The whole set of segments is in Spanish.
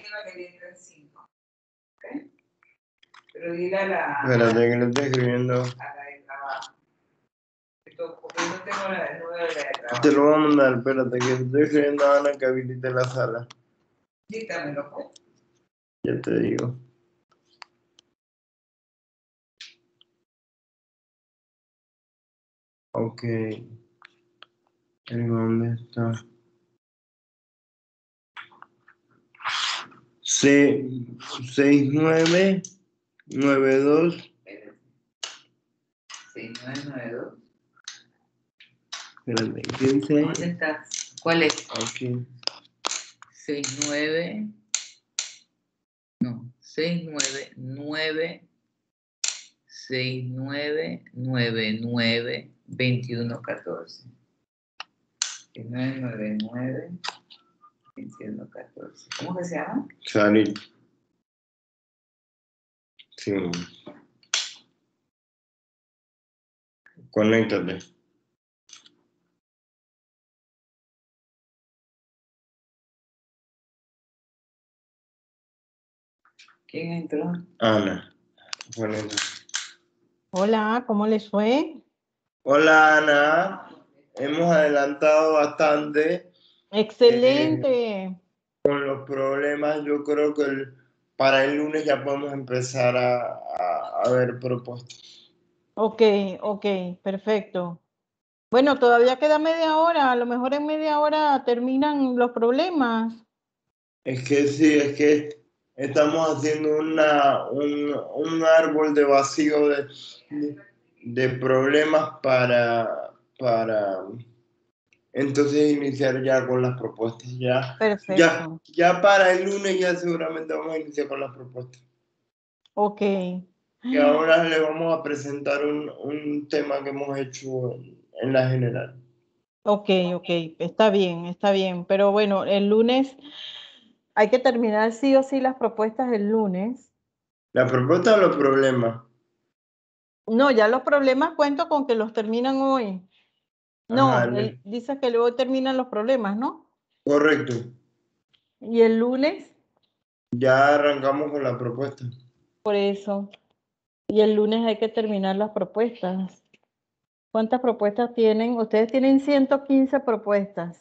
Aníbal que le entran 5. ¿Okay? Pero dile a la... Espérate, que le estoy escribiendo. A la de trabajo. Porque yo no tengo el número de la de trabajo. Te lo voy a mandar, espérate, que estoy escribiendo a Ana que habilite la sala. Dígamelo, pues. Ya te digo. Ok. ¿Dónde está? 6992. 6992. Espérate, ¿qué dice ahí? ¿Dónde estás? ¿Cuál es? Aquí. 69. No, 699. 6999 2114. 6999 2114. ¿Cómo que se llama? Salir. Sí. Conéctate. ¿Quién entró? Ana. Conéctate. Hola, ¿cómo les fue? Hola, Ana. Hemos adelantado bastante. Excelente. Con los problemas, yo creo que para el lunes ya podemos empezar a ver propuestas. Ok, perfecto. Bueno, todavía queda media hora, a lo mejor en media hora terminan los problemas. Es que sí, es que estamos haciendo un árbol de vacío de problemas para entonces iniciar ya con las propuestas. Perfecto. Ya para el lunes ya seguramente vamos a iniciar con las propuestas. Ok. Y ahora le vamos a presentar un tema que hemos hecho en la general. Ok, está bien. Pero bueno, el lunes hay que terminar sí o sí las propuestas el lunes. ¿La propuesta o los problemas? No, ya los problemas cuento con que los terminan hoy. No, Ajá, dice que luego terminan los problemas, ¿no? correcto. Y el lunes, Ya arrancamos con la propuesta. por eso. Y el lunes hay que terminar las propuestas. ¿Cuántas propuestas tienen? Ustedes tienen 115 propuestas.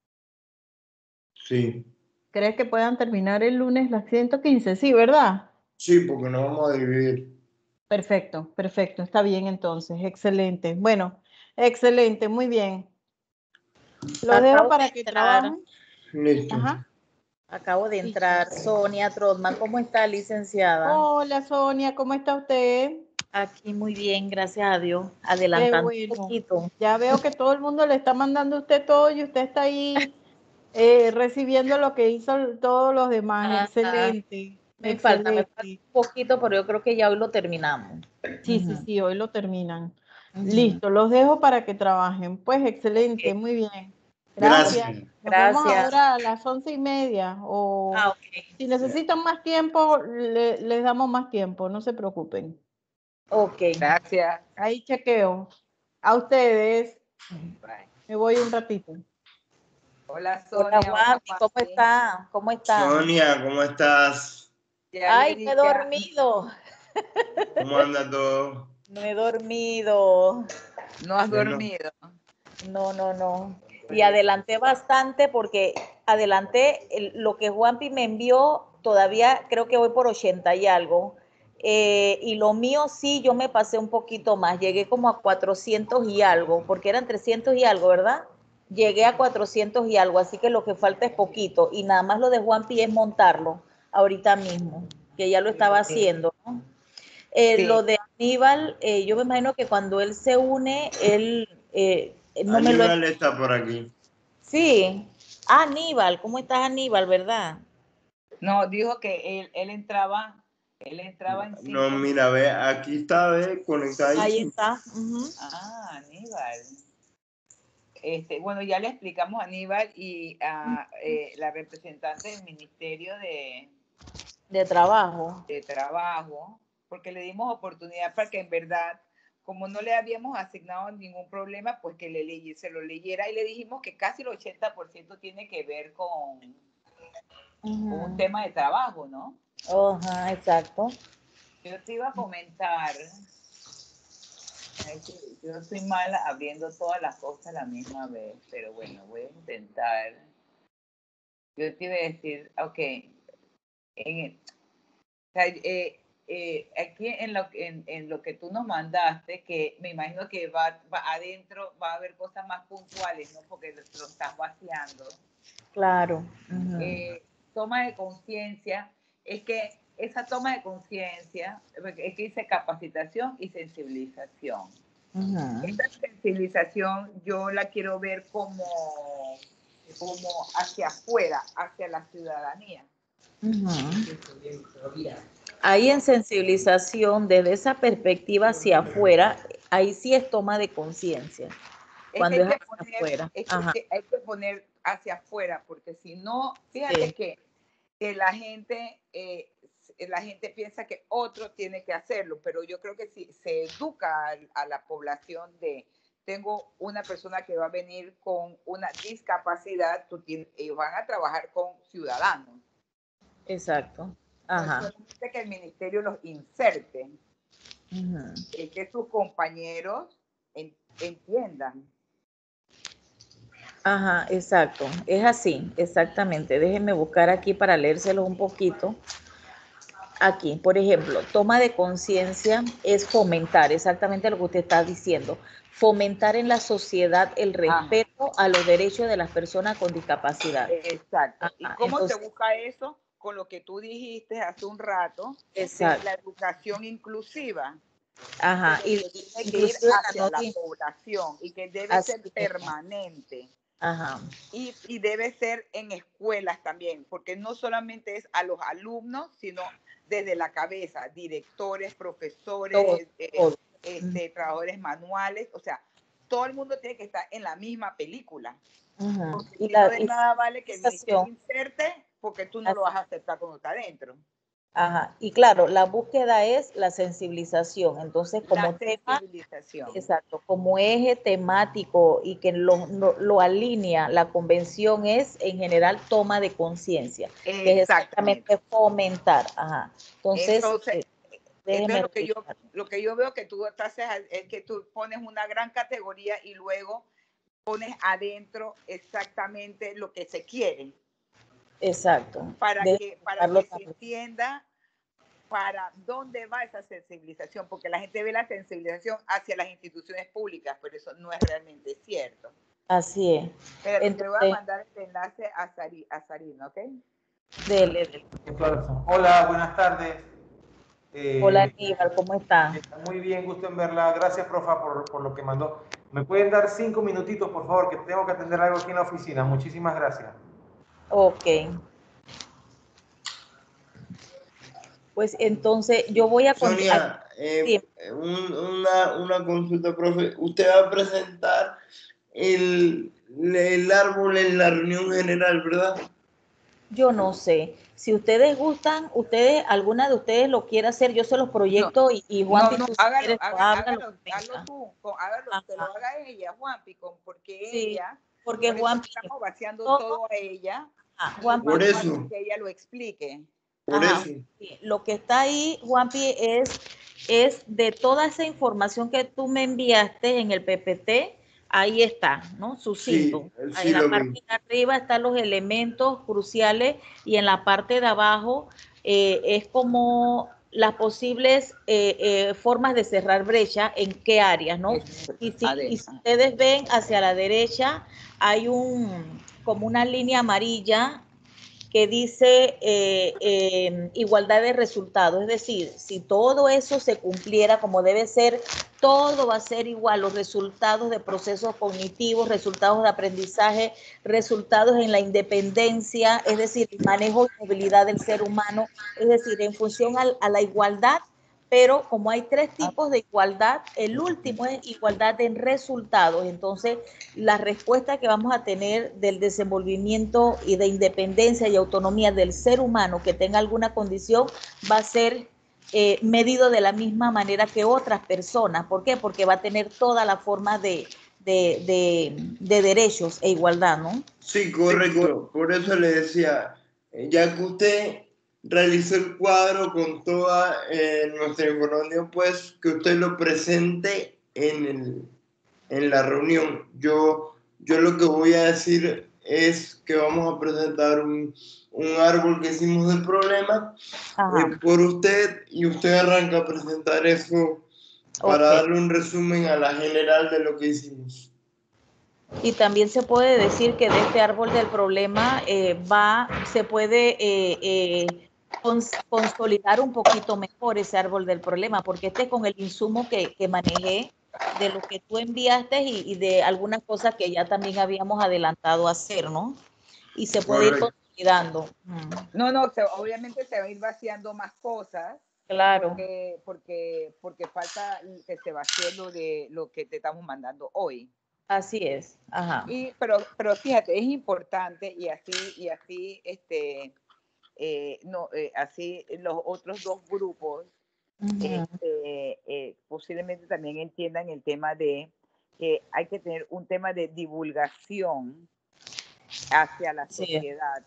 Sí. ¿Crees que puedan terminar el lunes las 115? Sí, ¿verdad? Sí, porque nos vamos a dividir. Perfecto. Está bien entonces. Excelente. Bueno, excelente, muy bien. Los dejo para que trabajen. Listo. Ajá. Acabo de entrar. Sonia Trotman, ¿cómo está, licenciada? Hola, Sonia, ¿cómo está usted? Aquí muy bien, gracias a Dios. Qué Adelantando bueno. un poquito. Ya veo que todo el mundo le está mandando a usted todo y usted está ahí recibiendo lo que hizo todos los demás. Ajá. Excelente. Me falta un poquito, pero yo creo que ya hoy lo terminamos. Sí, hoy lo terminan. Listo, los dejo para que trabajen. Pues excelente, muy bien. Gracias. Nos vemos ahora a las 11:30. O si necesitan más tiempo, les damos más tiempo, no se preocupen. Ok. Gracias. Ahí chequeo. A ustedes. Bye. Me voy un ratito. Hola, Sonia. Hola, Juan, ¿cómo está? ¿Cómo está? Sonia, ¿cómo estás? Ay, no he dormido. ¿Cómo anda todo? No he dormido. No has dormido. No. Y adelanté bastante porque adelanté lo que Juanpi me envió, todavía creo que voy por 80 y algo. Y lo mío sí, yo me pasé un poquito más, llegué como a 400 y algo, porque eran 300 y algo, ¿verdad? Llegué a 400 y algo, así que lo que falta es poquito. Y nada más lo de Juanpi es montarlo ahorita mismo, que ya lo estaba haciendo, ¿no? Lo de Aníbal, yo me imagino que cuando él se une, él no me lo... Aníbal está por aquí. Sí. Aníbal, ¿cómo estás, Aníbal, verdad? No, dijo que él entraba en 5. No, mira, ve, aquí está, ve, conectadísimo. Ahí está. Ah, Aníbal. Bueno, ya le explicamos a Aníbal y a la representante del Ministerio de Trabajo, porque le dimos oportunidad para que en verdad, como no le habíamos asignado ningún problema, pues que se lo leyera y le dijimos que casi el 80% tiene que ver un tema de trabajo, ¿no? Ajá, exacto. Yo te iba a comentar, yo soy mala abriendo todas las cosas a la misma vez, pero bueno, voy a intentar. Yo te iba a decir, ok, aquí en lo que tú nos mandaste, que me imagino que va adentro, va a haber cosas más puntuales, ¿no? Porque lo estás vaciando. Claro. Toma de conciencia, es que esa toma de conciencia, es que dice capacitación y sensibilización. Esta sensibilización yo la quiero ver como hacia afuera, hacia la ciudadanía. Ahí en sensibilización, desde esa perspectiva hacia afuera, ahí sí es toma de conciencia. Cuando es hacia afuera. Hay que poner hacia afuera, porque si no, fíjate que la gente piensa que otro tiene que hacerlo, pero yo creo que si se educa a la población tengo una persona que va a venir con una discapacidad, ellos van a trabajar con ciudadanos. Exacto. Ajá. No solamente que el ministerio los inserte, es que sus compañeros entiendan. Ajá, exacto. Es así, exactamente. Déjenme buscar aquí para leérselos un poquito. Aquí, por ejemplo, toma de conciencia es fomentar, exactamente lo que usted está diciendo, fomentar en la sociedad el respeto a los derechos de las personas con discapacidad. Exacto. ¿Y cómo se busca eso? Con lo que tú dijiste hace un rato, exacto, de la educación inclusiva. Ajá, y tiene que ir hacia la población y que debe ser permanente. Ajá. Y debe ser en escuelas también, porque no solamente es a los alumnos, sino desde la cabeza, directores, profesores, trabajadores manuales, o sea, todo el mundo tiene que estar en la misma película. Porque si no de nada vale que el ministerio inserte, porque tú no lo vas a aceptar cuando está adentro. Ajá, y claro, la búsqueda es la sensibilización, entonces como tema, exacto, como eje temático y que lo alinea la convención es en general toma de conciencia, que es exactamente fomentar, ajá. Entonces lo que yo veo que tú haces es que tú pones una gran categoría y luego pones adentro exactamente lo que se quiere. Exacto. Para que se entienda para dónde va esa sensibilización, porque la gente ve la sensibilización hacia las instituciones públicas, pero eso no es realmente cierto. Así es. Pero te voy a mandar el enlace a Sarín, ¿ok? Dele. Hola, buenas tardes. Hola, Aníbal, ¿cómo está? Muy bien, gusto en verla. Gracias, profa, por lo que mandó. ¿Me pueden dar 5 minutitos, por favor, que tengo que atender algo aquí en la oficina? Muchísimas gracias. Ok. Pues entonces yo voy a... Sonia, una consulta, profe. ¿Usted va a presentar el árbol en la reunión general, verdad? Yo no sé. Si ustedes gustan, alguna de ustedes lo quiere hacer, yo se los proyecto y Juanpi, tú hágalo tú, que lo haga ella, Juanpi, porque ella, porque Juanpi, estamos vaciando todo a ella, por eso, que ella lo explique. Por eso. Lo que está ahí, Juanpi, es de toda esa información que tú me enviaste en el PPT, ahí está, ¿no? Sucinto. Sí, en la parte de arriba están los elementos cruciales y en la parte de abajo es como las posibles formas de cerrar brecha, en qué áreas, ¿no? Y si ustedes ven hacia la derecha, hay como una línea amarilla que dice igualdad de resultados, es decir, si todo eso se cumpliera como debe ser, todo va a ser igual, los resultados de procesos cognitivos, resultados de aprendizaje, resultados en la independencia, es decir, el manejo y movilidad del ser humano, es decir, en función a la igualdad, pero como hay 3 tipos de igualdad, el último es igualdad en resultados. Entonces, la respuesta que vamos a tener del desenvolvimiento y de independencia y autonomía del ser humano que tenga alguna condición va a ser medido de la misma manera que otras personas. ¿Por qué? Porque va a tener toda la forma de derechos e igualdad, ¿no? Sí, correcto. Por eso le decía, ya que usted realizó el cuadro con toda nuestra información, pues que usted lo presente en la reunión. Yo lo que voy a decir es que vamos a presentar un árbol que hicimos del problema por usted, y usted arranca a presentar eso para darle un resumen a la general de lo que hicimos. Y también se puede decir que de este árbol del problema se puede consolidar un poquito mejor ese árbol del problema, porque este es con el insumo que manejé, de lo que tú enviaste y de algunas cosas que ya también habíamos adelantado a hacer, ¿no? Y se puede ir consolidando. No, obviamente se va a ir vaciando más cosas. Claro. Porque falta que se vacíe lo que te estamos mandando hoy. Así es. Ajá. Pero fíjate, es importante y así así los otros dos grupos posiblemente también entiendan el tema de que hay que tener un tema de divulgación hacia la sociedad.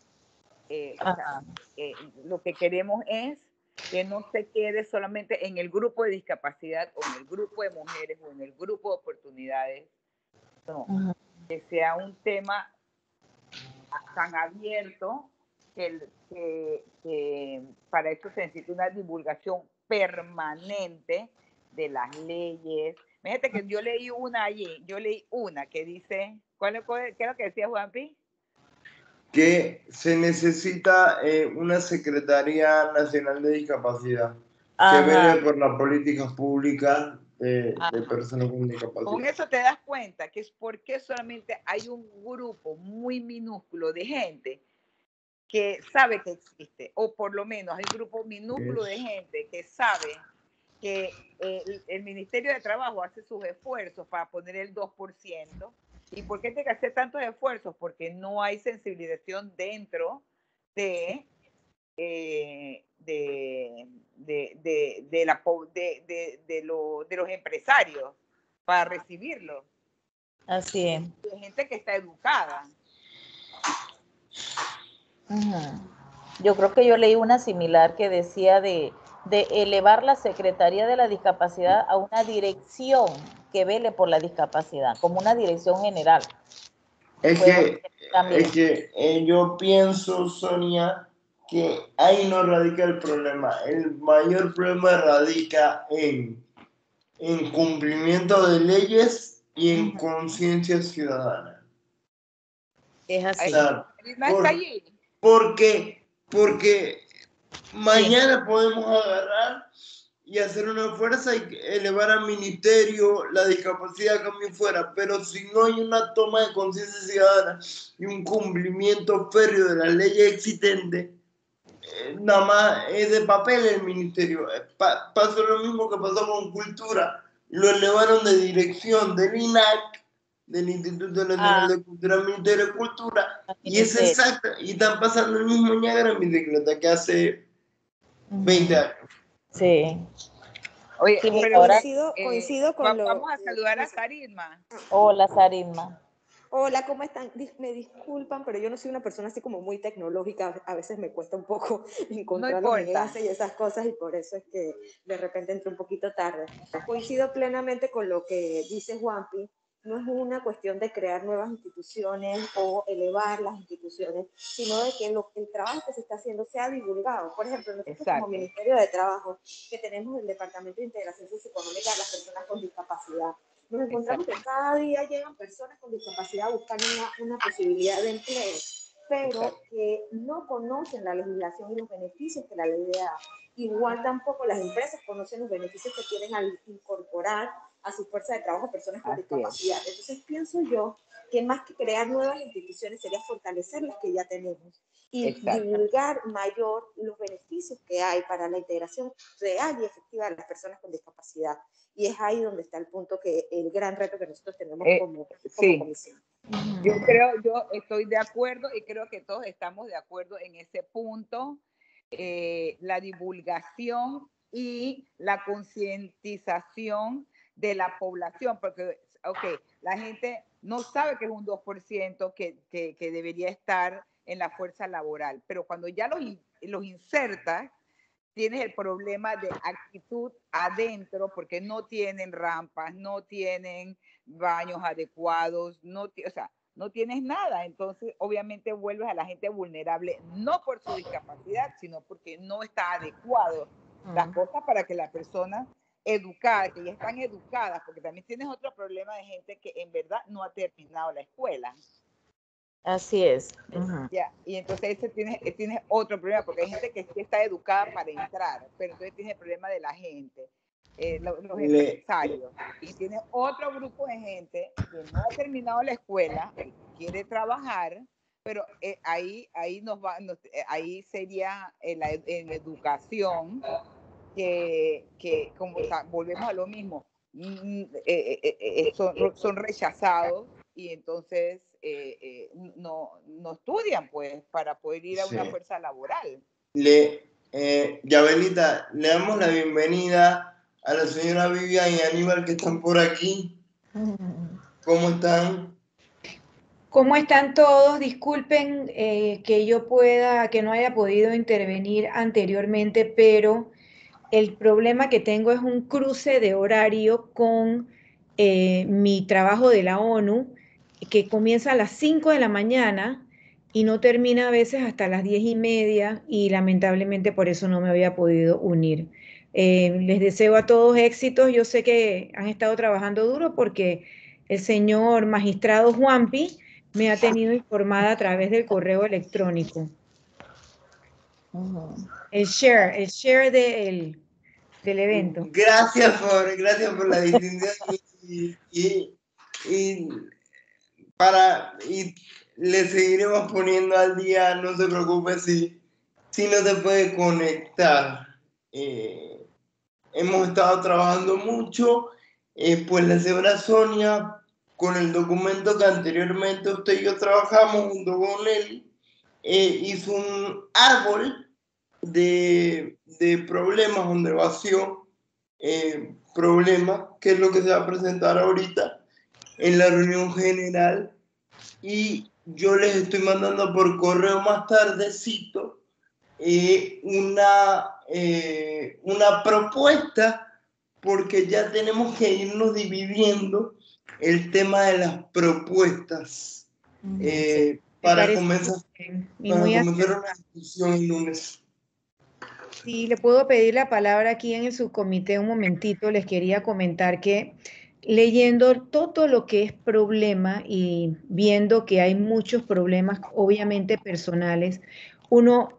Lo que queremos es que no se quede solamente en el grupo de discapacidad o en el grupo de mujeres o en el grupo de oportunidades, no, que sea un tema tan abierto que para eso se necesita una divulgación permanente de las leyes. Fíjate que yo leí una que dice, ¿qué es lo que decía Juanpi? Que se necesita una Secretaría Nacional de Discapacidad que vele por las políticas públicas de personas con discapacidad. Con eso te das cuenta que es porque solamente hay un grupo muy minúsculo de gente que sabe que existe, o por lo menos hay un grupo minúsculo de gente que sabe que el Ministerio de Trabajo hace sus esfuerzos para poner el 2%. ¿Y por qué tiene que hacer tantos esfuerzos? Porque no hay sensibilización dentro de los empresarios para recibirlo. Así es. De gente que está educada. Yo creo que yo leí una similar que decía de elevar la Secretaría de la Discapacidad a una dirección que vele por la discapacidad, como una dirección general. Es que yo pienso, Sonia, que ahí no radica el problema. El mayor problema radica en cumplimiento de leyes y en conciencia ciudadana. Es así. Porque mañana podemos agarrar y hacer una fuerza y elevar al ministerio la discapacidad que fuera, pero si no hay una toma de conciencia ciudadana y un cumplimiento férreo de las leyes existentes, nada más es de papel el ministerio. Pasó lo mismo que pasó con cultura, lo elevaron de dirección del INAC, del Instituto Nacional de Cultura, al Ministerio de Cultura, y es exacto, y están pasando el mismo ñagra en bicicleta que hace 20 años. Sí. Oye, sí, pero coincido con vamos a saludar a Sarisma. Hola, Sarisma. Hola, ¿cómo están? Me disculpan, pero yo no soy una persona así como muy tecnológica. A veces me cuesta un poco encontrar los enlaces y esas cosas, y por eso es que de repente entré un poquito tarde. Coincido plenamente con lo que dice Juanpi. No es una cuestión de crear nuevas instituciones o elevar las instituciones, sino de que el trabajo que se está haciendo sea divulgado. Por ejemplo, nosotros como Ministerio de Trabajo, que tenemos el Departamento de Integración Socioeconómica de las Personas con Discapacidad, nos encontramos que cada día llegan personas con discapacidad buscando una posibilidad de empleo, pero que no conocen la legislación y los beneficios que la ley le da. Igual tampoco las empresas conocen los beneficios que tienen al incorporar a su fuerza de trabajo personas con discapacidad. Entonces pienso yo que más que crear nuevas instituciones sería fortalecer las que ya tenemos y divulgar mayor los beneficios que hay para la integración real y efectiva de las personas con discapacidad. Y es ahí donde está el punto, que el gran reto que nosotros tenemos como comisión. Yo estoy de acuerdo y creo que todos estamos de acuerdo en ese punto. La divulgación y la concientización de la población, porque la gente no sabe que es un 2% que debería estar en la fuerza laboral. Pero cuando ya los insertas, tienes el problema de actitud adentro, porque no tienen rampas, no tienen baños adecuados, o sea, no tienes nada. Entonces, obviamente, vuelves a la gente vulnerable, no por su discapacidad, sino porque no está adecuado las cosas para que la persona educada, que ya están educadas, porque también tienes otro problema de gente que en verdad no ha terminado la escuela. Así es. Ya, y entonces ese tiene otro problema, porque hay gente que sí está educada para entrar, pero entonces tiene el problema de la gente, los empresarios, y tiene otro grupo de gente que no ha terminado la escuela, que quiere trabajar, pero ahí sería en educación, que como volvemos a lo mismo, son rechazados, y entonces no estudian, pues, para poder ir a una fuerza laboral. Yabelita, le damos la bienvenida a la señora Vivian y Aníbal, que están por aquí. ¿Cómo están? ¿Cómo están todos? Disculpen que no haya podido intervenir anteriormente, pero el problema que tengo es un cruce de horario con mi trabajo de la ONU, que comienza a las 5 de la mañana y no termina a veces hasta las 10:30, y lamentablemente por eso no me había podido unir. Les deseo a todos éxitos. Yo sé que han estado trabajando duro porque el señor magistrado Juanpi me ha tenido informada a través del correo electrónico. El share del evento. Gracias por la distinción y le seguiremos poniendo al día. No se preocupe si no se puede conectar. Hemos estado trabajando mucho, pues la señora Sonia, con el documento que anteriormente usted y yo trabajamos junto con él, hizo un árbol de problemas donde vació problemas, que es lo que se va a presentar ahorita en la reunión general, y yo les estoy mandando por correo más tardecito una propuesta, porque ya tenemos que irnos dividiendo el tema de las propuestas para comenzar una discusión el lunes. Sí, le puedo pedir la palabra aquí en el subcomité un momentito. Les quería comentar que leyendo todo lo que es problema y viendo que hay muchos problemas, obviamente personales, uno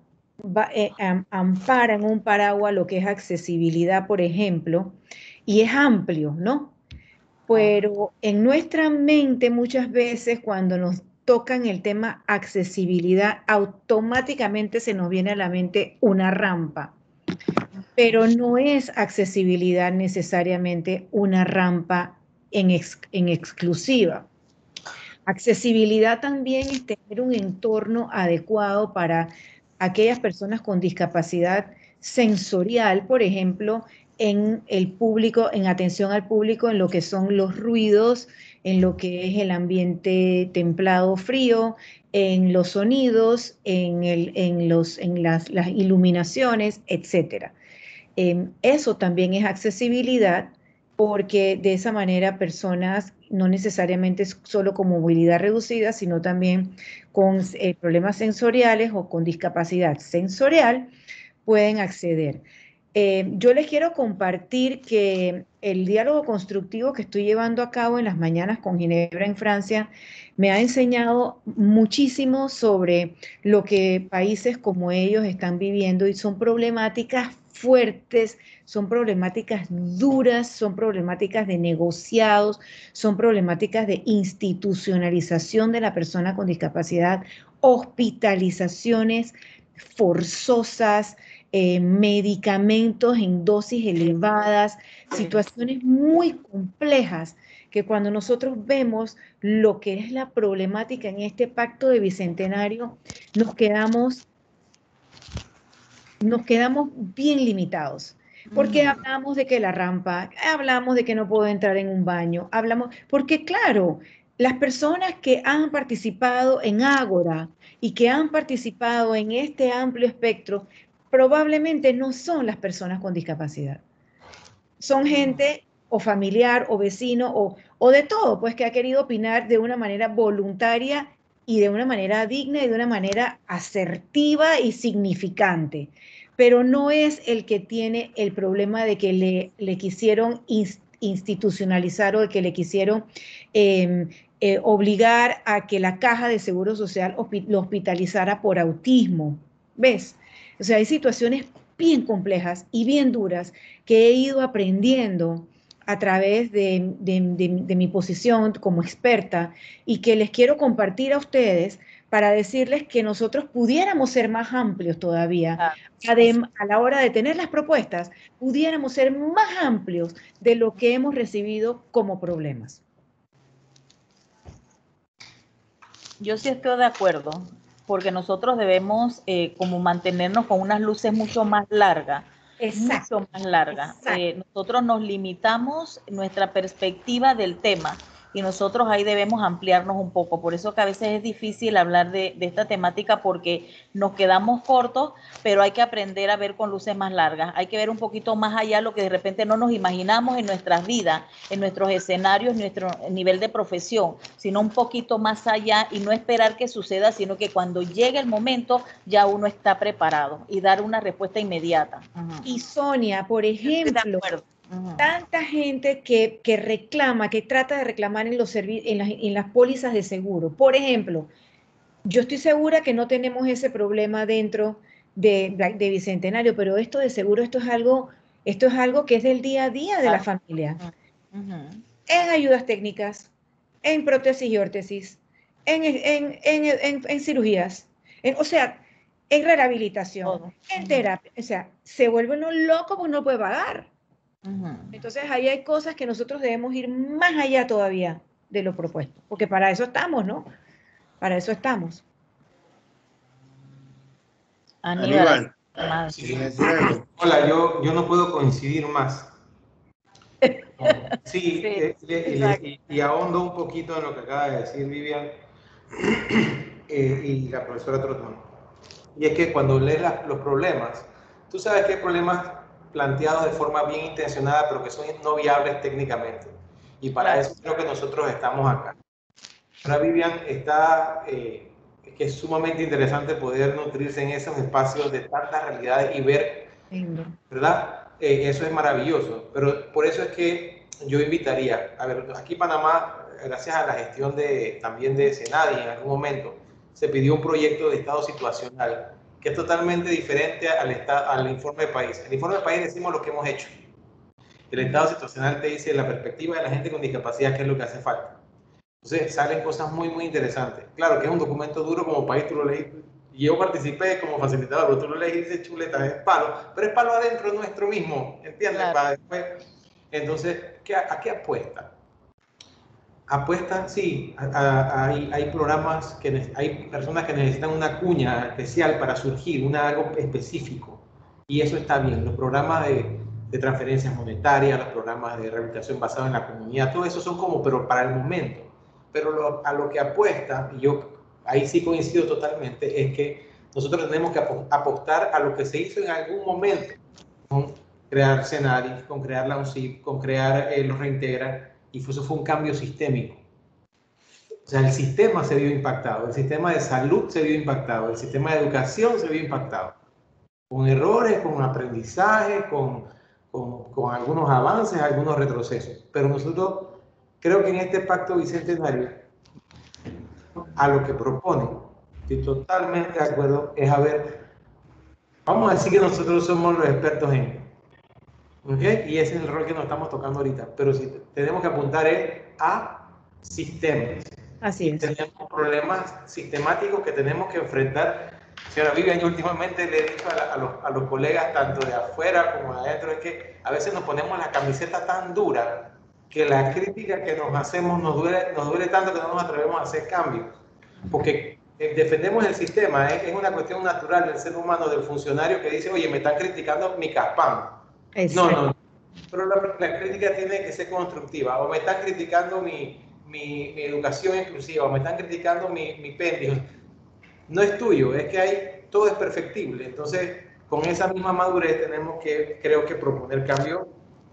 ampara en un paraguas lo que es accesibilidad, por ejemplo, y es amplio, ¿no? Pero en nuestra mente muchas veces cuando nos tocan el tema accesibilidad, automáticamente se nos viene a la mente una rampa. Pero no es accesibilidad necesariamente una rampa en exclusiva. Accesibilidad también es tener un entorno adecuado para aquellas personas con discapacidad sensorial, por ejemplo, en el público, en atención al público, en lo que son los ruidos, en lo que es el ambiente templado frío, en los sonidos, en las iluminaciones, etc. Eso también es accesibilidad, porque de esa manera personas no necesariamente solo con movilidad reducida, sino también con problemas sensoriales o con discapacidad sensorial pueden acceder. Yo les quiero compartir que el diálogo constructivo que estoy llevando a cabo en las mañanas con Ginebra en Francia me ha enseñado muchísimo sobre lo que países como ellos están viviendo, y son problemáticas fuertes, son problemáticas duras, son problemáticas de negociados, son problemáticas de institucionalización de la persona con discapacidad, hospitalizaciones forzosas, medicamentos en dosis elevadas, situaciones muy complejas que cuando nosotros vemos lo que es la problemática en este pacto de bicentenario, nos quedamos bien limitados. Porque hablamos de que la rampa, hablamos de que no puedo entrar en un baño, porque claro, las personas que han participado en Ágora y que han participado en este amplio espectro probablemente no son las personas con discapacidad. Son gente o familiar o vecino o de todo, pues que ha querido opinar de una manera voluntaria y de una manera digna y de una manera asertiva y significante. Pero no es el que tiene el problema de que le quisieron institucionalizar o de que le quisieron obligar a que la Caja de Seguro Social lo hospitalizara por autismo. ¿Ves? O sea, hay situaciones bien complejas y bien duras que he ido aprendiendo a través de mi posición como experta y que les quiero compartir a ustedes para decirles que nosotros pudiéramos ser más amplios todavía. A la hora de tener las propuestas, pudiéramos ser más amplios de lo que hemos recibido como problemas. Yo sí estoy de acuerdo, porque nosotros debemos como mantenernos con unas luces mucho más largas. Exacto. Mucho más larga. Nosotros nos limitamos nuestra perspectiva del tema y nosotros ahí debemos ampliarnos un poco. Por eso que a veces es difícil hablar de esta temática porque nos quedamos cortos, pero hay que aprender a ver con luces más largas. Hay que ver un poquito más allá lo que de repente no nos imaginamos en nuestras vidas, en nuestros escenarios, en nuestro nivel de profesión, sino un poquito más allá y no esperar que suceda, sino que cuando llegue el momento ya uno está preparado y dar una respuesta inmediata. Y Sonia, por ejemplo, tanta gente que reclama, que trata de reclamar en las pólizas de seguro. Por ejemplo, yo estoy segura que no tenemos ese problema dentro de Bicentenario, pero esto de seguro, esto es algo que es del día a día de la familia. En ayudas técnicas, en prótesis y órtesis, en cirugías, o sea, en rehabilitación, en terapia, o sea, se vuelve uno loco porque no puede pagar. Entonces ahí hay cosas que nosotros debemos ir más allá todavía de lo propuesto, porque para eso estamos, ¿no? Para eso estamos. Aníbal. Sí. Hola, yo no puedo coincidir más. Sí, y ahondo un poquito en lo que acaba de decir Vivian y la profesora Trotman. Y es que cuando lees los problemas, tú sabes que hay problemas planteados de forma bien intencionada, pero que son no viables técnicamente. Y para eso creo que nosotros estamos acá. Ahora Vivian está, que es sumamente interesante poder nutrirse en esos espacios de tantas realidades y ver, ¿verdad? Eso es maravilloso, pero por eso es que yo invitaría, a ver, aquí en Panamá, gracias a la gestión también de Senadi en algún momento, se pidió un proyecto de estado situacional que es totalmente diferente al informe de país. El informe de país decimos lo que hemos hecho. El estado situacional te dice la perspectiva de la gente con discapacidad, qué es lo que hace falta. Entonces salen cosas muy, muy interesantes. Claro que es un documento duro como país, tú lo leíste. Y yo participé como facilitador, pero tú lo leíste y dices, chuleta, es palo. Pero es palo adentro nuestro mismo, ¿entiendes? Claro. Para después. Entonces, ¿a qué apuesta? Apuestan, sí, hay programas, hay personas que necesitan una cuña especial para surgir, algo específico, y eso está bien. Los programas de transferencias monetarias, los programas de rehabilitación basados en la comunidad, todo eso son como, pero para el momento. Pero a lo que apuesta, y yo ahí sí coincido totalmente, es que nosotros tenemos que apostar a lo que se hizo en algún momento, con crear Senadi, con crear la UNCIP, con crear los Reintegra, y eso fue un cambio sistémico. O sea, el sistema se vio impactado, el sistema de salud se vio impactado, el sistema de educación se vio impactado. Con errores, con aprendizaje, con algunos avances, algunos retrocesos. Pero nosotros, creo que en este pacto bicentenario, a lo que propone, estoy totalmente de acuerdo, es vamos a decir que nosotros somos los expertos en ¿okay? Y ese es el rol que nos estamos tocando ahorita. Pero si tenemos que apuntar a sistemas. Así es. Tenemos problemas sistemáticos que tenemos que enfrentar. Señora Vivian, yo últimamente le he dicho a los colegas, tanto de afuera como de adentro, es que a veces nos ponemos la camiseta tan dura que la crítica que nos hacemos nos duele tanto que no nos atrevemos a hacer cambios. Porque defendemos el sistema, es una cuestión natural del ser humano, del funcionario que dice, oye, me están criticando mi caspán. No, pero la crítica tiene que ser constructiva. O me están criticando mi mi educación inclusiva, o me están criticando mi PEN. No es tuyo, es que todo es perfectible. Entonces, con esa misma madurez tenemos que, creo que, proponer cambio.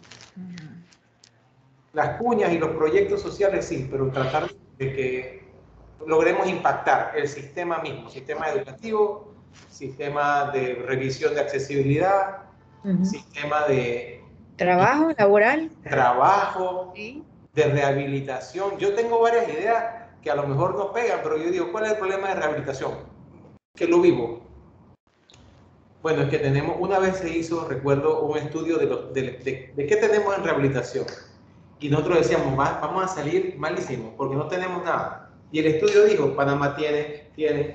Las cuñas y los proyectos sociales sí, pero tratar de que logremos impactar el sistema mismo, sistema educativo, sistema de revisión de accesibilidad, sistema de trabajo laboral, trabajo, ¿sí? De rehabilitación. Yo tengo varias ideas que a lo mejor no pegan, pero yo digo, ¿cuál es el problema de rehabilitación? Que lo vivo. Bueno, es que tenemos, una vez se hizo, recuerdo, un estudio de qué tenemos en rehabilitación. Y nosotros decíamos, vamos a salir malísimos, porque no tenemos nada. Y el estudio dijo, Panamá tiene.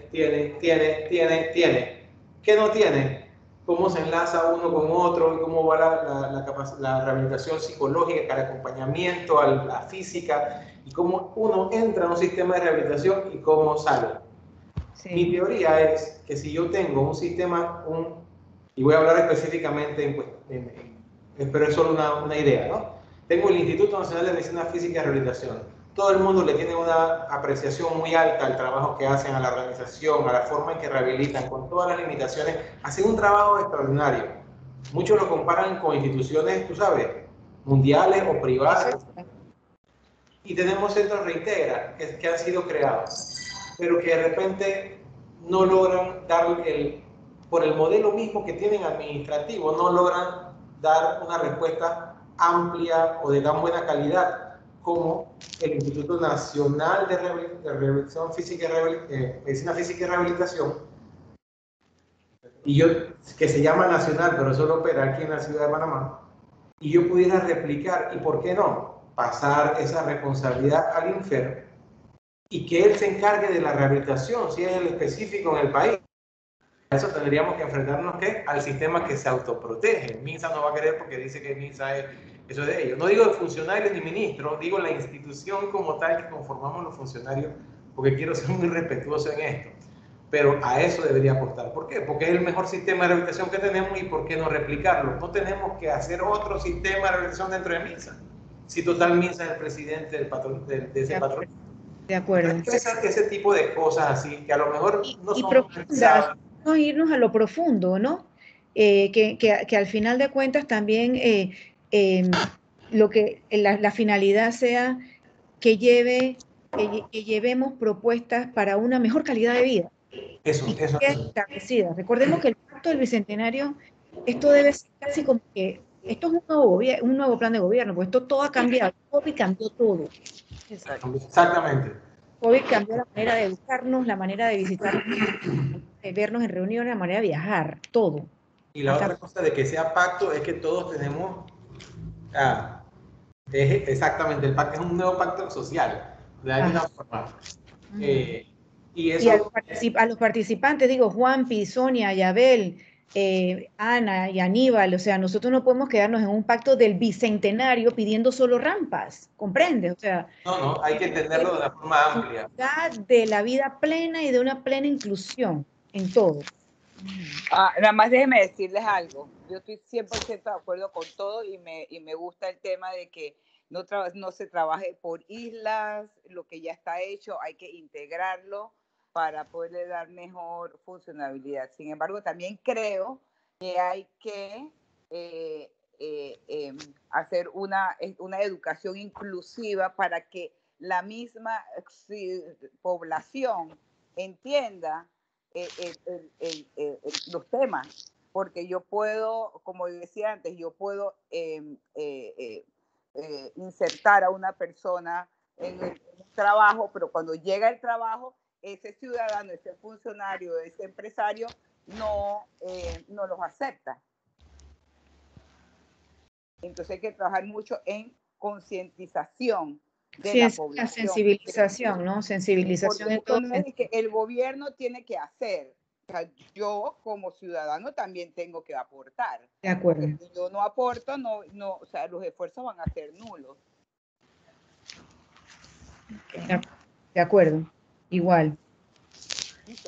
¿Qué no tiene? Cómo se enlaza uno con otro, y cómo va la rehabilitación psicológica, el acompañamiento, a la física, y cómo uno entra en un sistema de rehabilitación y cómo sale. Sí. Mi teoría es que si yo tengo un sistema, y voy a hablar específicamente, pero es solo una idea, ¿no? Tengo el Instituto Nacional de Medicina Física y Rehabilitación. Todo el mundo le tiene una apreciación muy alta al trabajo que hacen, a la organización, a la forma en que rehabilitan, con todas las limitaciones. Hacen un trabajo extraordinario. Muchos lo comparan con instituciones, tú sabes, mundiales o privadas. Y tenemos centros Reintegra que han sido creados, pero que de repente no logran dar por el modelo mismo que tienen administrativo, no logran dar una respuesta amplia o de tan buena calidad como el Instituto Nacional de Rehabilitación Física y Medicina Física y Rehabilitación, que se llama Nacional, pero solo opera aquí en la ciudad de Panamá, y yo pudiera replicar, y por qué no, pasar esa responsabilidad al INFER y que él se encargue de la rehabilitación, si es el específico en el país. A eso tendríamos que enfrentarnos al sistema que se autoprotege. MINSA no va a querer porque dice que MINSA eso es de ellos. No digo de funcionarios ni ministros, digo la institución como tal que conformamos los funcionarios, porque quiero ser muy respetuoso en esto. Pero a eso debería aportar. ¿Por qué? Porque es el mejor sistema de rehabilitación que tenemos y ¿por qué no replicarlo? No tenemos que hacer otro sistema de rehabilitación dentro de MINSA. Si total MINSA es el presidente del patrón, de ese patrón. De acuerdo. Ese tipo de cosas así, que a lo mejor no son profundas, no irnos a lo profundo, ¿no? Que al final de cuentas también lo que la finalidad sea que llevemos propuestas para una mejor calidad de vida. Eso. Establecidas. Recordemos que el Pacto del Bicentenario, esto debe ser casi como que esto es un nuevo plan de gobierno, pues esto todo ha cambiado, COVID cambió todo. Exactamente. COVID cambió la manera de educarnos, la manera de visitar, de vernos en reuniones, la manera de viajar, todo. Y la otra cosa de que sea pacto es que todos tenemos, exactamente, el pacto es un nuevo pacto social, de alguna forma. Y a los participantes, digo, Juanpi, Sonia, Yabel, Ana y Aníbal, o sea, nosotros no podemos quedarnos en un pacto del bicentenario pidiendo solo rampas, ¿comprendes? O sea, no, hay que entenderlo de una forma amplia. De la vida plena y de una plena inclusión en todo. Nada más déjenme decirles algo. Yo estoy 100% de acuerdo con todo y me gusta el tema de que no se trabaje por islas, lo que ya está hecho, hay que integrarlo para poderle dar mejor funcionalidad. Sin embargo, también creo que hay que hacer una educación inclusiva para que la misma población entienda los temas, porque yo puedo, como decía antes, yo puedo insertar a una persona en un trabajo, pero cuando llega el trabajo, ese ciudadano, ese funcionario, ese empresario no los acepta. Entonces hay que trabajar mucho en concientización de la población. La sensibilización, ¿no? Sensibilización. Entonces, que el gobierno tiene que hacer. O sea, yo como ciudadano también tengo que aportar. De acuerdo. Porque si yo no aporto, o sea, los esfuerzos van a ser nulos. De acuerdo, igual. Okay.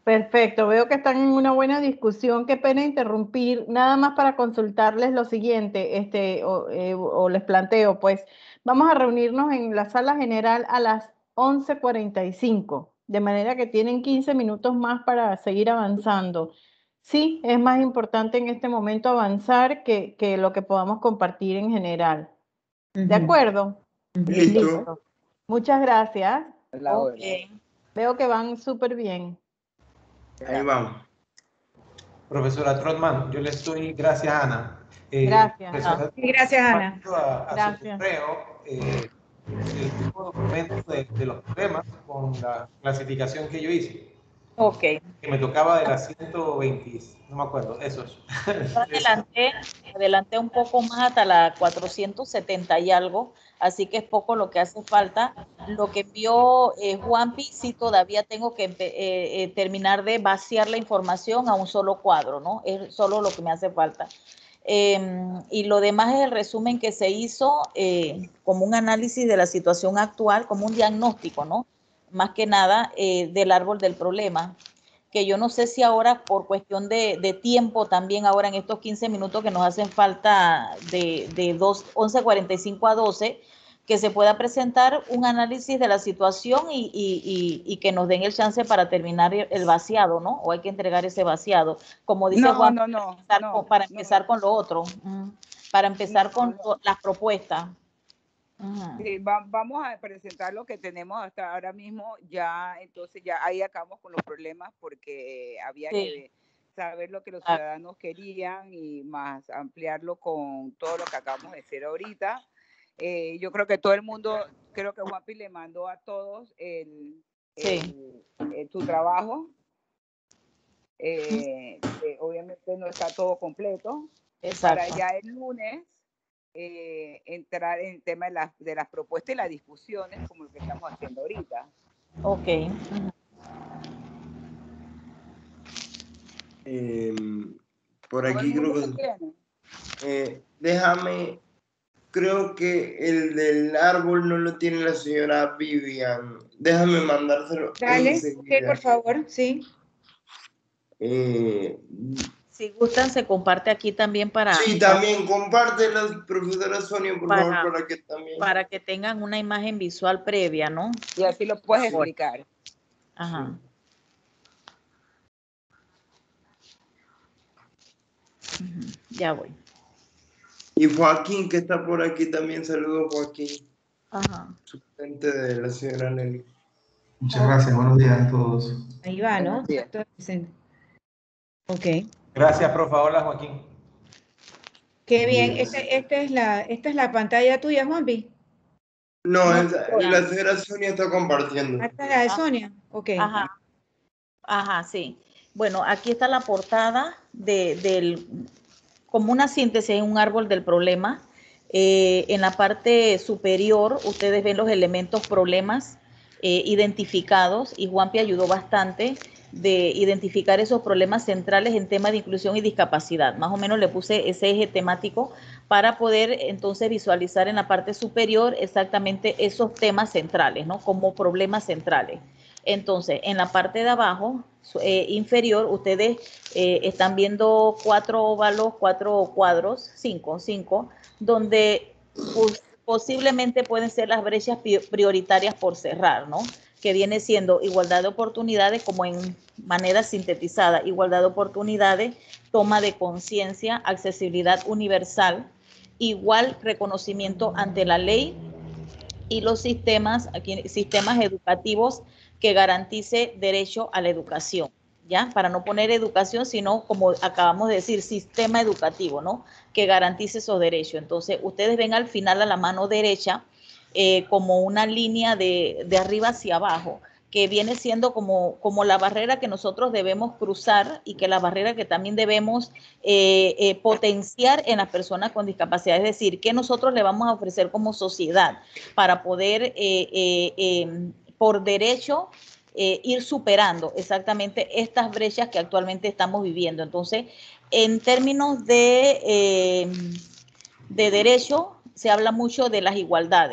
Perfecto, veo que están en una buena discusión. Qué pena interrumpir, nada más para consultarles lo siguiente, o les planteo, pues vamos a reunirnos en la sala general a las 11:45, de manera que tienen 15 minutos más para seguir avanzando. Sí, es más importante en este momento avanzar que lo que podamos compartir en general. ¿De acuerdo? Listo. Muchas gracias. Okay. Veo que van súper bien. Ahí vamos. Profesora Trotman, yo le estoy, gracias Ana. Gracias. Gracias Ana. A su correo, el tipo de documento de los problemas con la clasificación que yo hice. Ok. Que me tocaba de las 120, no me acuerdo, eso es. Adelanté un poco más hasta la 470 y algo, así que es poco lo que hace falta. Lo que envió Juanpi, sí todavía tengo que terminar de vaciar la información a un solo cuadro, ¿no? Es solo lo que me hace falta. Y lo demás es el resumen que se hizo como un análisis de la situación actual, como un diagnóstico, ¿no? Más que nada del árbol del problema, que yo no sé si ahora por cuestión de tiempo también ahora en estos 15 minutos que nos hacen falta de 11:45 a 12, que se pueda presentar un análisis de la situación y que nos den el chance para terminar el vaciado, ¿no? O hay que entregar ese vaciado. Como dice Juan, para empezar con lo otro, para empezar con las propuestas. Sí, vamos a presentar lo que tenemos hasta ahora mismo, ya entonces ya ahí acabamos con los problemas porque había que saber lo que los ciudadanos querían y más ampliarlo con todo lo que acabamos de decir ahorita. Yo creo que todo el mundo, creo que Juanpi le mandó a todos tu trabajo. Obviamente no está todo completo. Para ya el lunes entrar en el tema de las propuestas y las discusiones como lo que estamos haciendo ahorita. Ok. Por aquí creo que déjame, creo que el del árbol no lo tiene la señora Vivian. Déjame mandárselo. Dale, ok, por favor, sí. Si gustan, se comparte aquí también para... Sí, también comparte la profesora Sonia, por favor, para que también... Para que tengan una imagen visual previa, ¿no? Y así lo puedes explicar. Ajá. Sí. Ya voy. Y Joaquín, que está por aquí también, saludos Joaquín. Ajá. Suplente de la señora Nelly. Muchas gracias, buenos días a todos. Ahí va, ¿no? Ok. Gracias, profe. Hola, Joaquín. Qué bien. Esta es la pantalla tuya, Juanpi. No, la señora Sonia está compartiendo. ¿Esta es la de Sonia? Ok. Ajá, sí. Bueno, aquí está la portada como una síntesis en un árbol del problema. En la parte superior ustedes ven los elementos problemas identificados y Juanpi ayudó bastante de identificar esos problemas centrales en temas de inclusión y discapacidad. Más o menos le puse ese eje temático para poder entonces visualizar en la parte superior exactamente esos temas centrales, ¿no? Como problemas centrales. Entonces, en la parte de abajo, inferior, ustedes están viendo 4 óvalos, 4 cuadros, 5, donde posiblemente pueden ser las brechas prioritarias por cerrar, ¿no? Que viene siendo igualdad de oportunidades, como en manera sintetizada, igualdad de oportunidades, toma de conciencia, accesibilidad universal, igual reconocimiento ante la ley y los sistemas educativos que garantice derecho a la educación, ¿ya? Para no poner educación, sino como acabamos de decir, sistema educativo, ¿no? Que garantice esos derechos. Entonces, ustedes ven al final a la mano derecha como una línea de arriba hacia abajo, que viene siendo como la barrera que nosotros debemos cruzar y que la barrera que también debemos potenciar en las personas con discapacidad. Es decir, ¿qué nosotros le vamos a ofrecer como sociedad para poder, por derecho, ir superando exactamente estas brechas que actualmente estamos viviendo? Entonces, en términos de derecho, se habla mucho de las igualdades,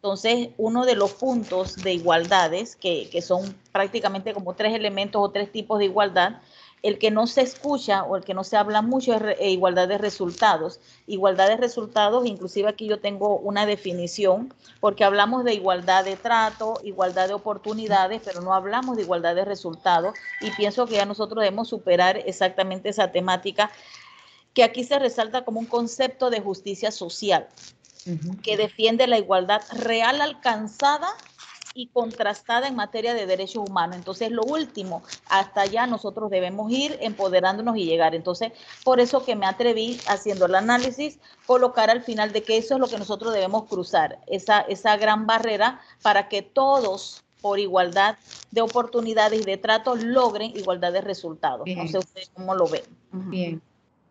Entonces, uno de los puntos de igualdades, que son prácticamente como 3 elementos o 3 tipos de igualdad, el que no se escucha o el que no se habla mucho es igualdad de resultados. Igualdad de resultados, inclusive aquí yo tengo una definición, porque hablamos de igualdad de trato, igualdad de oportunidades, pero no hablamos de igualdad de resultados, y pienso que ya nosotros debemos superar exactamente esa temática, que aquí se resalta como un concepto de justicia social, que defiende la igualdad real alcanzada y contrastada en materia de derechos humanos. Entonces, lo último, hasta allá nosotros debemos ir empoderándonos y llegar. Entonces, por eso que me atreví, haciendo el análisis, colocar al final de que eso es lo que nosotros debemos cruzar, esa gran barrera para que todos, por igualdad de oportunidades y de trato, logren igualdad de resultados. Bien. No sé ustedes cómo lo ven. Bien.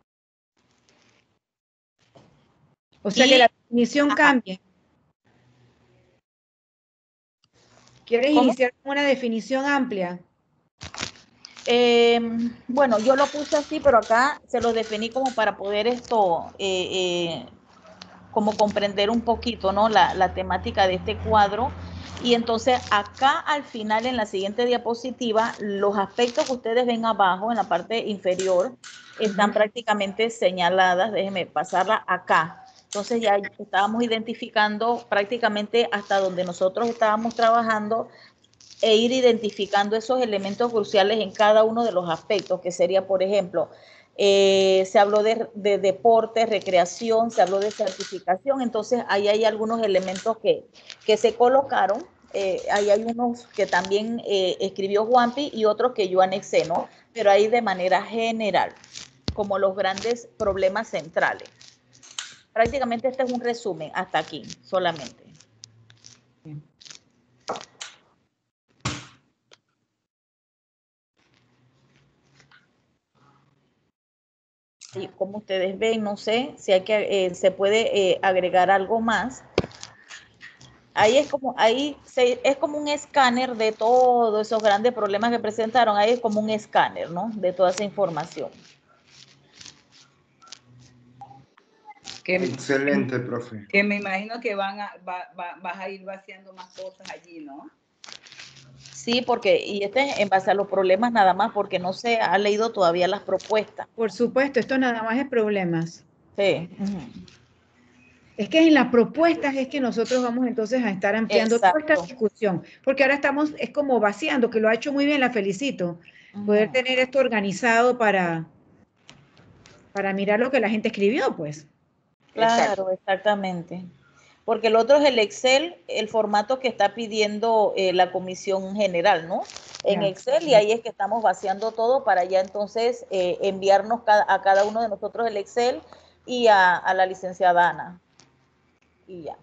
O sea que la definición cambia. ¿Quieres iniciar con una definición amplia? Bueno, yo lo puse así, pero acá se lo definí como para poder como comprender un poquito, ¿no? La temática de este cuadro. Y entonces acá al final, en la siguiente diapositiva, los aspectos que ustedes ven abajo, en la parte inferior, están prácticamente señaladas. Déjenme pasarla acá. Entonces ya estábamos identificando prácticamente hasta donde nosotros estábamos trabajando e ir identificando esos elementos cruciales en cada uno de los aspectos, que sería, por ejemplo, se habló de deporte, recreación, se habló de certificación. Entonces ahí hay algunos elementos que se colocaron, ahí hay unos que también escribió Juanpi y otros que yo anexé, ¿no? Pero ahí de manera general, como los grandes problemas centrales. Prácticamente este es un resumen hasta aquí, solamente. Y como ustedes ven, no sé si hay que, se puede agregar algo más. Ahí es como, es como un escáner de todos esos grandes problemas que presentaron. Ahí es como un escáner, ¿no? De toda esa información. Excelente, profe. Que me imagino que vas a ir vaciando más cosas allí, ¿no? Sí, porque, y en base a los problemas nada más, porque no se ha leído todavía las propuestas. Por supuesto, esto nada más es problemas. Sí. Es que en las propuestas es que nosotros vamos entonces a estar ampliando toda esta discusión, porque ahora estamos, es como vaciando, que lo ha hecho muy bien, la felicito, poder tener esto organizado para mirar lo que la gente escribió, pues. Claro, exactamente. Porque el otro es el Excel, el formato que está pidiendo la comisión general, ¿no? En Excel, y ahí es que estamos vaciando todo para ya entonces enviarnos a cada uno de nosotros el Excel y a la licenciada Ana. Y ya.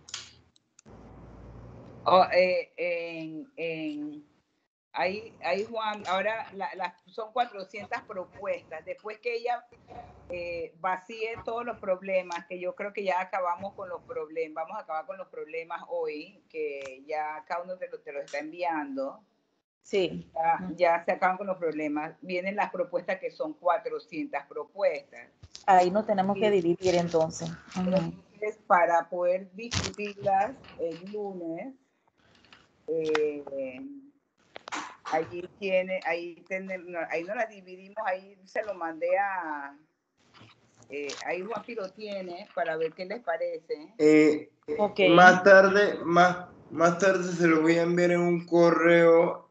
Ahí Juan, ahora son 400 propuestas. Después que ella vacíe todos los problemas, que yo creo que ya acabamos con los problemas, vamos a acabar con los problemas hoy, que ya cada uno te lo está enviando. Sí. Ya se acaban con los problemas. Vienen las propuestas, que son 400 propuestas. Ahí nos tenemos que dividir entonces. Entonces, para poder discutirlas el lunes, ahí no las dividimos, ahí se lo mandé ahí Juanpi lo tiene para ver qué les parece. Más tarde se lo voy a enviar en un correo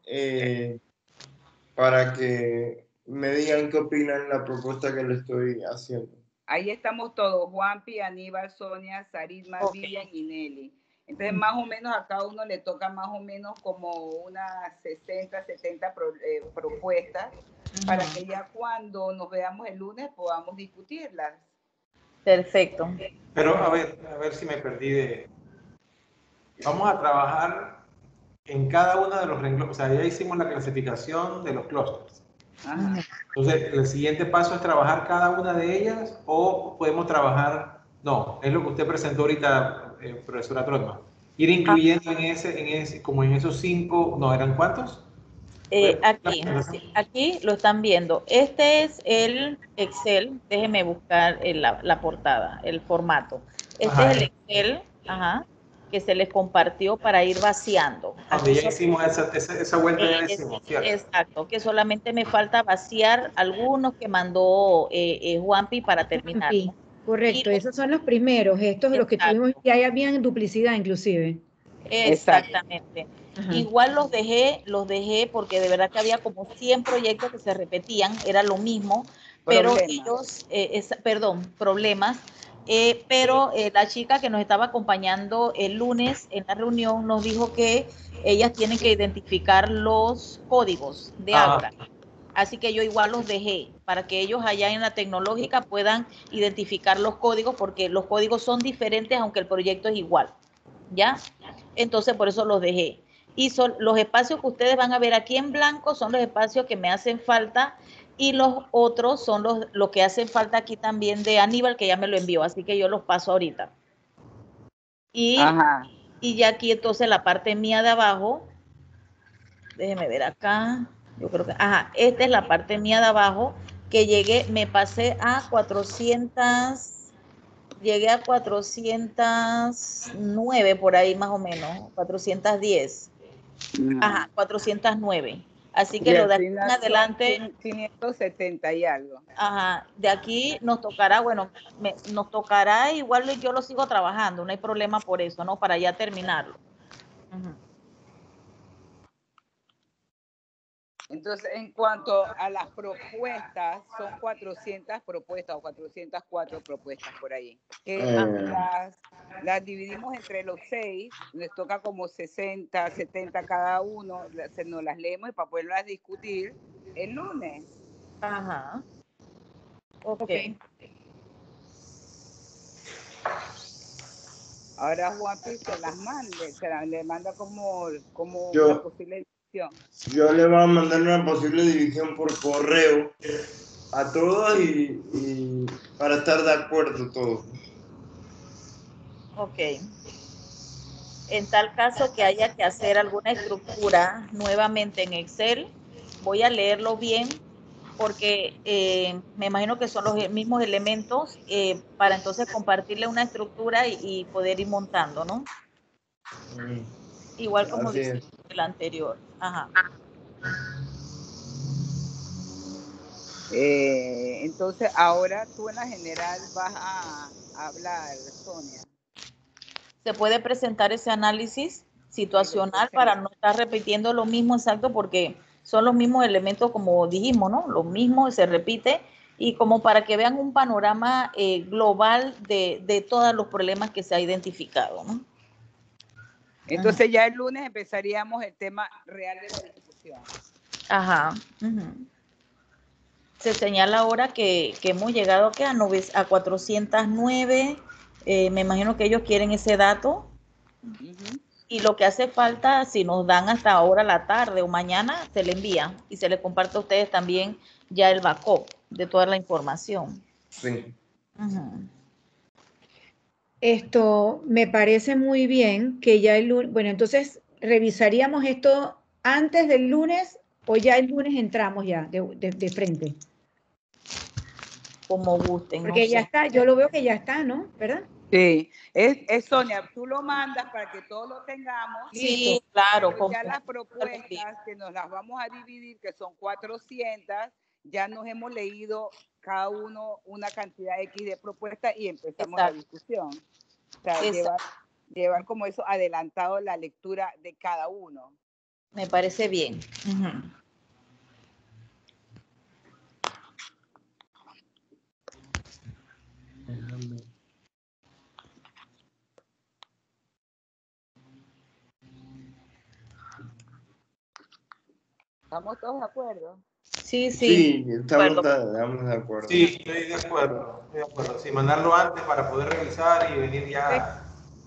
para que me digan qué opinan la propuesta que le estoy haciendo. Ahí estamos todos, Juanpi, Aníbal, Sonia, Saritma, Vivian y Nelly. Entonces, más o menos a cada uno le toca más o menos como unas 60, 70 propuestas para que ya cuando nos veamos el lunes podamos discutirlas. Perfecto. Pero a ver si me perdí de... Vamos a trabajar en cada uno de los renglones. O sea, ya hicimos la clasificación de los clústeres. Entonces, el siguiente paso es trabajar cada una de ellas, o podemos trabajar, no, es lo que usted presentó ahorita, profesora Trotman, ir incluyendo como en esos 5, no, ¿eran cuántos? Aquí lo están viendo. Este es el Excel, déjeme buscar la portada, el formato. Este es el Excel, que se les compartió para ir vaciando. Donde ya hicimos esa vuelta, ya la hicimos, ¿cierto? Exacto, que solamente me falta vaciar algunos que mandó Juanpi para terminar. Sí, correcto, esos son los primeros, estos de los que tuvimos, ya habían duplicidad inclusive. Exactamente. Igual los dejé porque de verdad que había como 100 proyectos que se repetían, era lo mismo, pero ellos, problemas, pero la chica que nos estaba acompañando el lunes en la reunión nos dijo que ellas tienen que identificar los códigos de Ágora. Así que yo igual los dejé para que ellos allá en la tecnológica puedan identificar los códigos, porque los códigos son diferentes aunque el proyecto es igual, ¿ya? Entonces por eso los dejé. Y son los espacios que ustedes van a ver aquí en blanco, son los espacios que me hacen falta, y los otros son los que hacen falta aquí también de Aníbal, que ya me lo envió, así que yo los paso ahorita. Y ya aquí entonces la parte mía de abajo, déjenme ver acá, yo creo que, esta es la parte mía de abajo, que llegué, me pasé a 400... Llegué a 409 por ahí más o menos, 410. 409. Así que lo de aquí en adelante... 570 y algo. De aquí nos tocará, nos tocará, igual yo lo sigo trabajando, no hay problema por eso, ¿no? Para ya terminarlo. Entonces, en cuanto a las propuestas, son 400 propuestas o 404 propuestas por ahí. Las dividimos entre los 6, les toca como 60, 70 cada uno, nos las leemos y para poderlas discutir el lunes. Ok. Ahora Juanpi se las mande, le manda como una posible división. Yo le voy a mandar una posible división por correo a todos y para estar de acuerdo todos. Ok. En tal caso que haya que hacer alguna estructura nuevamente en Excel, voy a leerlo bien porque me imagino que son los mismos elementos para entonces compartirle una estructura y poder ir montando, ¿no? Igual como dice el anterior. Entonces, ahora tú en la general vas a hablar, Sonia. Se puede presentar ese análisis situacional para no estar repitiendo lo mismo exacto, porque son los mismos elementos como dijimos, ¿no? Lo mismo se repite, y como para que vean un panorama global de todos los problemas que se ha identificado, ¿no? Entonces ya el lunes empezaríamos el tema real de la discusión. Se señala ahora que hemos llegado a 409, me imagino que ellos quieren ese dato. Y lo que hace falta, si nos dan hasta ahora la tarde o mañana, se le envía y se le comparte a ustedes también ya el backup de toda la información. Sí. Esto me parece muy bien que ya el lunes, bueno, entonces revisaríamos esto antes del lunes o ya el lunes entramos ya de frente. Como gusten. Porque no ya está, yo lo veo que ya está, ¿no? ¿Verdad? Sí, es Sonia, tú lo mandas para que todos lo tengamos. Sí, claro. Ya las propuestas que nos las vamos a dividir, que son 400, ya nos hemos leído cada uno una cantidad X de propuestas y empezamos la discusión. O sea, llevar como eso adelantado la lectura de cada uno. Me parece bien. ¿Estamos todos de acuerdo? Sí. Sí, estamos de acuerdo. Sí, estoy de acuerdo. Sí, mandarlo antes para poder revisar y venir ya.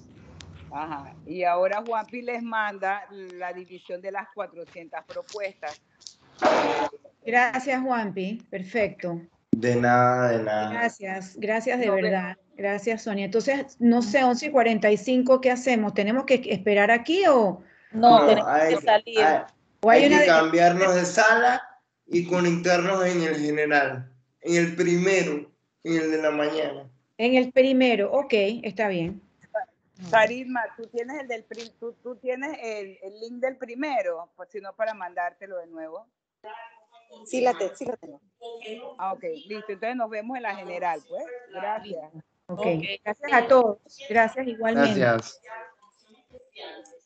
Y ahora Juanpi les manda la división de las 400 propuestas. Gracias, Juanpi. Perfecto. De nada. Gracias de verdad. Gracias, Sonia. Entonces, no sé, 11:45, ¿qué hacemos? ¿Tenemos que esperar aquí o...? No, tenemos que salir. Hay que cambiarnos de sala y conectarnos en el general. En el primero, en el de la mañana. En el primero, ok, está bien. Sarisma, tú tienes tú tienes el link del primero, pues si no para mandártelo de nuevo. Sí, sí lo tengo. Ah, ok, listo. Entonces nos vemos en la general, pues. Gracias. Ok, gracias a todos. Gracias igualmente. Gracias.